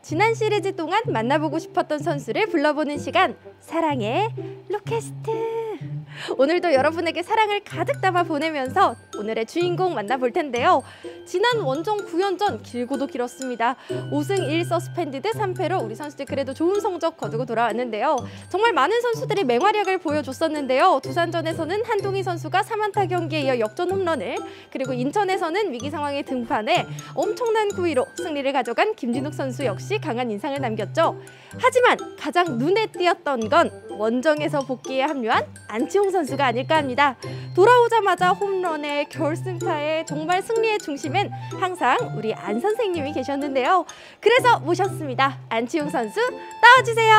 지난 시리즈 동안 만나보고 싶었던 선수를 불러보는 시간, 사랑의 로캐스트. 오늘도 여러분에게 사랑을 가득 담아 보내면서 오늘의 주인공 만나볼 텐데요. 지난 원정 9연전 길고도 길었습니다. 5승 1서스펜디드 3패로 우리 선수들 그래도 좋은 성적 거두고 돌아왔는데요. 정말 많은 선수들이 맹활약을 보여줬었는데요. 두산전에서는 한동희 선수가 3안타 경기에 이어 역전 홈런을, 그리고 인천에서는 위기 상황에 등판해 엄청난 구위로 승리를 가져간 김진욱 선수 역시 강한 인상을 남겼죠. 하지만 가장 눈에 띄었던 건 원정에서 복귀에 합류한 안치홍 선수가 아닐까 합니다. 돌아오자마자 홈런에 결승타에 정말 승리의 중심엔 항상 우리 안 선생님이 계셨는데요. 그래서 모셨습니다. 안치홍 선수 나와주세요.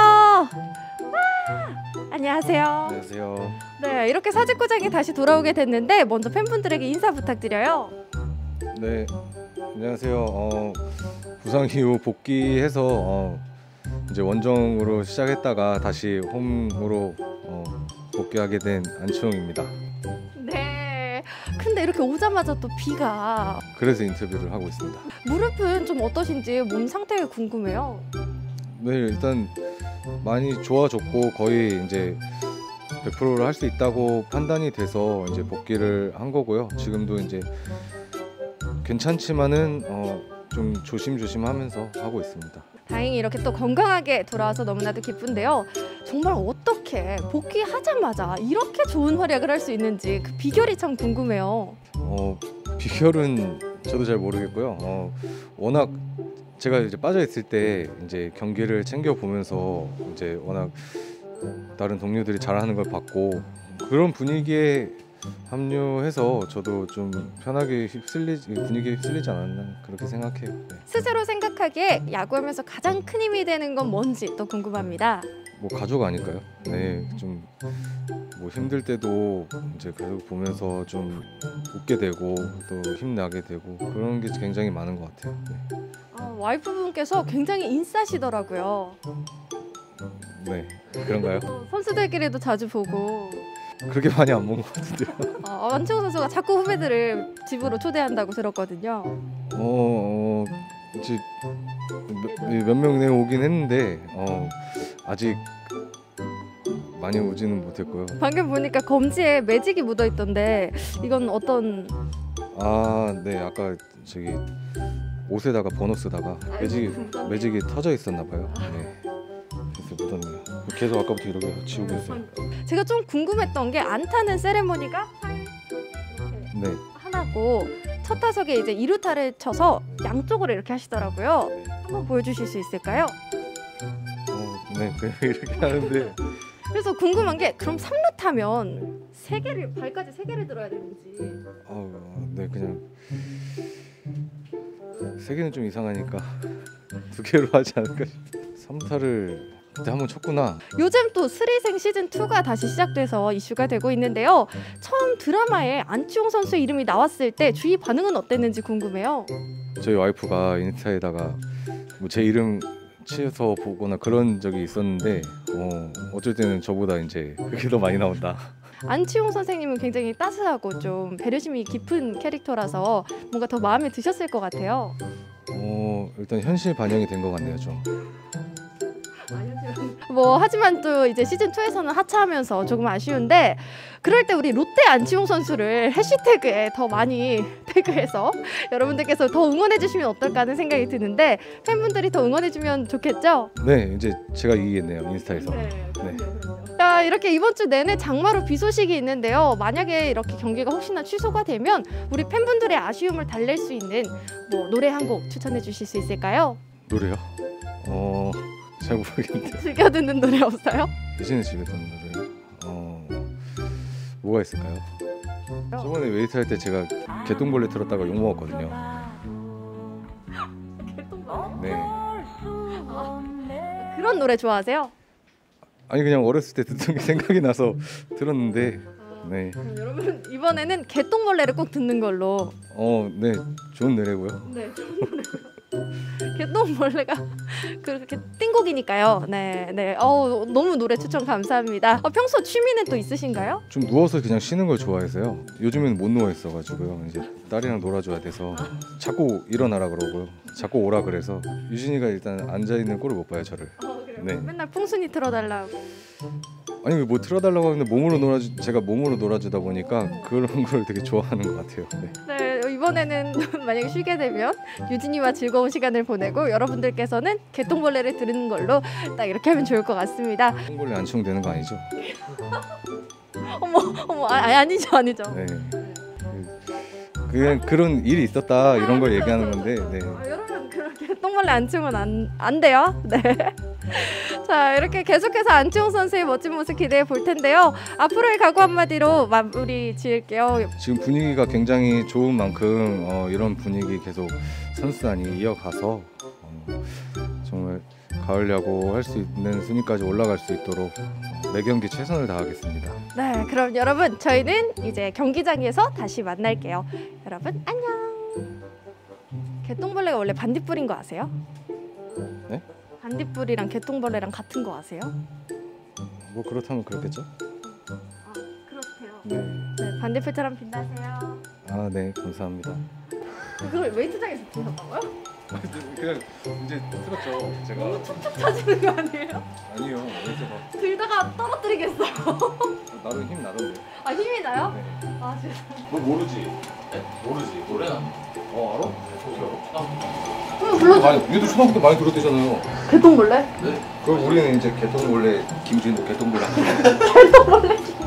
안녕하세요. 안녕하세요. 네, 이렇게 사직구장에 다시 돌아오게 됐는데 먼저 팬분들에게 인사 부탁드려요. 네, 안녕하세요. 부상 이후 복귀해서 이제 원정으로 시작했다가 다시 홈으로 복귀하게 된 안치홍입니다. 네, 근데 이렇게 오자마자 또 비가. 그래서 인터뷰를 하고 있습니다. 무릎은 좀 어떠신지 몸 상태가 궁금해요. 네, 일단 많이 좋아졌고 거의 이제 100%를 할 수 있다고 판단이 돼서 이제 복귀를 한 거고요. 지금도 이제 괜찮지만은 좀 조심조심하면서 하고 있습니다. 다행히 이렇게 또 건강하게 돌아와서 너무나도 기쁜데요. 정말 어떻게 복귀하자마자 이렇게 좋은 활약을 할 수 있는지 그 비결이 참 궁금해요. 비결은 저도 잘 모르겠고요. 워낙 제가 이제 빠져 있을 때 이제 경기를 챙겨 보면서 이제 워낙 다른 동료들이 잘하는 걸 봤고 그런 분위기에 합류해서 저도 좀 편하게 분위기에 휩쓸리지 않았나 그렇게 생각해요. 네. 스스로 생각하기에 야구하면서 가장 큰 힘이 되는 건 뭔지 또 궁금합니다. 뭐 가족 아닐까요? 네, 좀 뭐 힘들 때도 이제 계속 보면서 좀 웃게 되고 또 힘나게 되고 그런 게 굉장히 많은 것 같아요. 네. 와이프분께서 굉장히 인싸시더라고요. 네, 그런가요? 선수들끼리도 자주 보고. 그렇게 많이 안 본 것 같은데요. 안치홍 선수가 자꾸 후배들을 집으로 초대한다고 들었거든요. 이제 몇 명 오긴 했는데 아직 많이 오지는 못했고요. 방금 보니까 검지에 매직이 묻어 있던데 이건 어떤? 네, 아까 저기 옷에다가 번호 쓰다가 매직이 터져 있었나 봐요. 네, 그래서 묻었네요. 계속 아까부터 이렇게 지우고 있어요. 제가 좀 궁금했던 게 안타는 세레모니가 네. 하나고 첫 타석에 이제 2루타를 쳐서 양쪽으로 이렇게 하시더라고요. 한번 보여주실 수 있을까요? 네, 이렇게 하는데. 그래서 궁금한 게 그럼 3루타면 발까지 3개를 들어야 되는지. 네, 그냥 3개는 좀 이상하니까 2개로 하지 않을까 싶어요. 3타를 그때 한번 쳤구나. 요즘 또 스리생 시즌2가 다시 시작돼서 이슈가 되고 있는데요. 처음 드라마에 안치홍 선수의 이름이 나왔을 때 주위 반응은 어땠는지 궁금해요. 저희 와이프가 인스타에다가 뭐 제 이름 치여서 보거나 그런 적이 있었는데 어쩔 때는 저보다 이제 그게 더 많이 나온다. 안치홍 선생님은 굉장히 따스하고 좀 배려심이 깊은 캐릭터라서 뭔가 더 마음에 드셨을 것 같아요. 일단 현실 반영이 된 것 같네요, 좀. 하지만 또 이제 시즌2에서는 하차하면서 조금 아쉬운데 그럴 때 우리 롯데 안치홍 선수를 해시태그에 더 많이 태그해서 여러분들께서 더 응원해 주시면 어떨까 하는 생각이 드는데 팬분들이 더 응원해 주면 좋겠죠? 네, 이제 제가 이기겠네요, 인스타에서. 네. 자, 이렇게 이번 주 내내 장마로 비 소식이 있는데요. 만약에 이렇게 경기가 혹시나 취소가 되면 우리 팬분들의 아쉬움을 달랠 수 있는 노래 한 곡 추천해 주실 수 있을까요? 노래요? 잘 모르겠는데. 즐겨 듣는 노래 없어요? 대신에 즐겨 듣는 노래요? 뭐가 있을까요? 저번에 웨이트 할 때 제가 개똥벌레 틀었다가 욕 먹었거든요. 개똥벌레? 네. 그런 노래 좋아하세요? 아니 그냥 어렸을 때 듣던 게 생각이 나서 들었는데. 네. 그럼 여러분 이번에는 개똥벌레를 꼭 듣는 걸로. 네, 좋은 노래고요. 네. 개똥벌레가 그렇게 띵곡이니까요. 네, 네. 너무 노래 추천 감사합니다. 평소 취미는 또 있으신가요? 좀 누워서 그냥 쉬는 걸 좋아해서요. 요즘에는 못 누워 있어가지고요. 이제 딸이랑 놀아줘야 돼서 자꾸 일어나라 그러고요. 자꾸 오라 그래서 유진이가 일단 앉아 있는 꼴을 못 봐요, 저를. 그래요? 네. 맨날 풍순이 틀어달라고. 아니 뭐 틀어달라고 하는데 제가 몸으로 놀아주다 보니까 그런 걸 되게 좋아하는 것 같아요. 네. 네, 이번에는 만약에 쉬게 되면 유진이와 즐거운 시간을 보내고 여러분들께서는 개똥벌레를 들은 걸로 딱 이렇게 하면 좋을 것 같습니다. 똥벌레 안치홍되는 거 아니죠? 어머, 아니죠. 네. 그냥 그런 일이 있었다 이런 걸 얘기하는 건데. 네. 여러분 그렇게 똥벌레 안치홍은 안 돼요. 네. 자, 이렇게 계속해서 안치홍 선수의 멋진 모습 기대해 볼 텐데요. 앞으로의 각오 한마디로 마무리 지을게요. 지금 분위기가 굉장히 좋은 만큼 이런 분위기 계속 선수단이 이어가서 정말 가을 야구 할 수 있는 순위까지 올라갈 수 있도록 매 경기 최선을 다하겠습니다. 네, 그럼 여러분 저희는 이제 경기장에서 다시 만날게요. 여러분 안녕. 개똥벌레가 원래 반딧불인 거 아세요? 네? 반딧불이랑 개똥벌레랑 같은 거 아세요? 뭐 그렇다면 그렇겠죠? 그렇대요. 네. 네, 반딧불처럼 빛나세요. 아, 네, 감사합니다. 그걸 웨이트장에서 보셨다고요? 그냥 이제 틀었죠. 제가 너무 툭툭 쳐지는 거 아니에요? 아니요. 그래서 들다가 떨어뜨리겠어요. 나름 힘 나던데. 아, 힘이 나요? 네. 아, 진짜. 너 모르지? 네? 모르지. 노래는 알아? 한번 불러줘. 많이 얘도 초등학교 때 많이 들었대잖아요. 개똥벌레? 네. 그럼 우리는 이제 개똥벌레 김진우 개똥벌레. 개똥벌레.